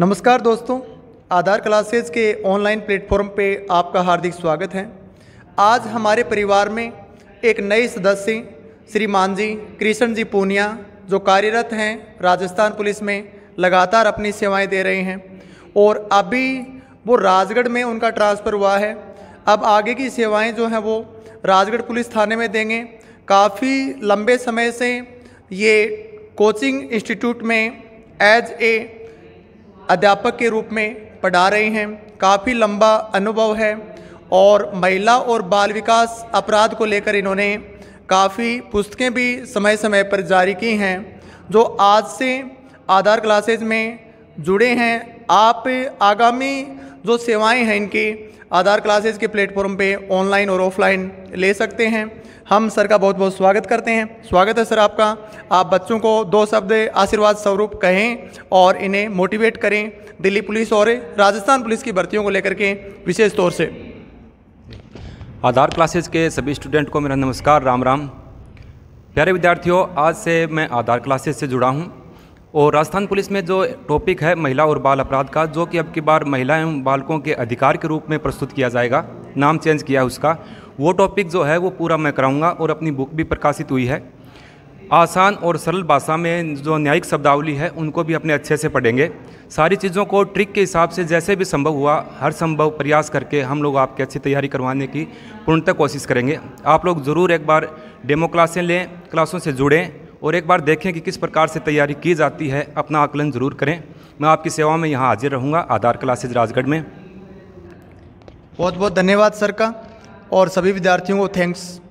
नमस्कार दोस्तों, आधार क्लासेस के ऑनलाइन प्लेटफॉर्म पे आपका हार्दिक स्वागत है। आज हमारे परिवार में एक नए सदस्य श्रीमान जी कृष्ण जी पूनिया जो कार्यरत हैं राजस्थान पुलिस में, लगातार अपनी सेवाएं दे रहे हैं और अभी वो राजगढ़ में उनका ट्रांसफ़र हुआ है। अब आगे की सेवाएं जो हैं वो राजगढ़ पुलिस थाने में देंगे। काफ़ी लंबे समय से ये कोचिंग इंस्टीट्यूट में एज ए अध्यापक के रूप में पढ़ा रहे हैं। काफ़ी लंबा अनुभव है और महिला और बाल विकास अपराध को लेकर इन्होंने काफ़ी पुस्तकें भी समय समय पर जारी की हैं जो आज से आधार क्लासेज में जुड़े हैं। आप आगामी जो सेवाएं हैं इनकी आधार क्लासेज के प्लेटफॉर्म पे ऑनलाइन और ऑफलाइन ले सकते हैं। हम सर का बहुत बहुत स्वागत करते हैं। स्वागत है सर आपका। आप बच्चों को 2 शब्द आशीर्वाद स्वरूप कहें और इन्हें मोटिवेट करें दिल्ली पुलिस और राजस्थान पुलिस की भर्तियों को लेकर के विशेष तौर से। आधार क्लासेज के सभी स्टूडेंट को मेरा नमस्कार, राम राम। प्यारे विद्यार्थियों, आज से मैं आधार क्लासेज से जुड़ा हूं और राजस्थान पुलिस में जो टॉपिक है महिला और बाल अपराध का, जो कि अब की बार महिला एवं बालकों के अधिकार के रूप में प्रस्तुत किया जाएगा, नाम चेंज किया उसका, वो टॉपिक जो है वो पूरा मैं कराऊंगा और अपनी बुक भी प्रकाशित हुई है। आसान और सरल भाषा में जो न्यायिक शब्दावली है उनको भी अपने अच्छे से पढ़ेंगे। सारी चीज़ों को ट्रिक के हिसाब से जैसे भी संभव हुआ हर संभव प्रयास करके हम लोग आपकी अच्छी तैयारी करवाने की पूर्णतः कोशिश करेंगे। आप लोग ज़रूर एक बार डेमो क्लासें लें, क्लासों से जुड़ें और एक बार देखें कि किस प्रकार से तैयारी की जाती है। अपना आकलन ज़रूर करें। मैं आपकी सेवा में यहाँ हाजिर रहूँगा आधार क्लासेज राजगढ़ में। बहुत बहुत धन्यवाद सर का और सभी विद्यार्थियों को थैंक्स।